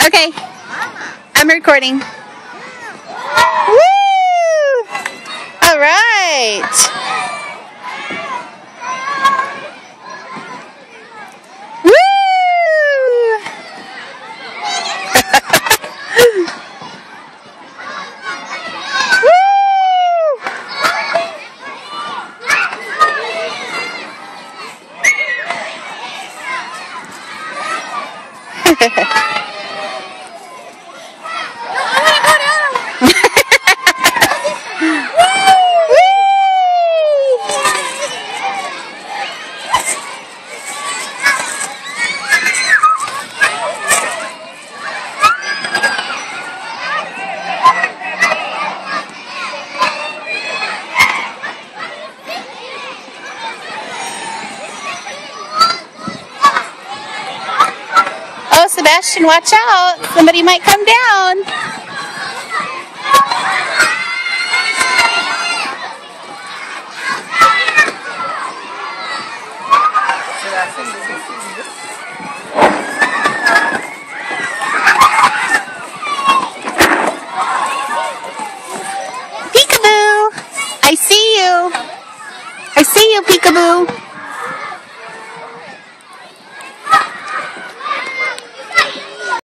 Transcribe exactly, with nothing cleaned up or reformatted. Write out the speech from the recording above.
Okay, I'm recording. Woo! All right. Woo! Oh, Sebastian, watch out. Somebody might come down. Peekaboo. I see you. I see you, Peekaboo.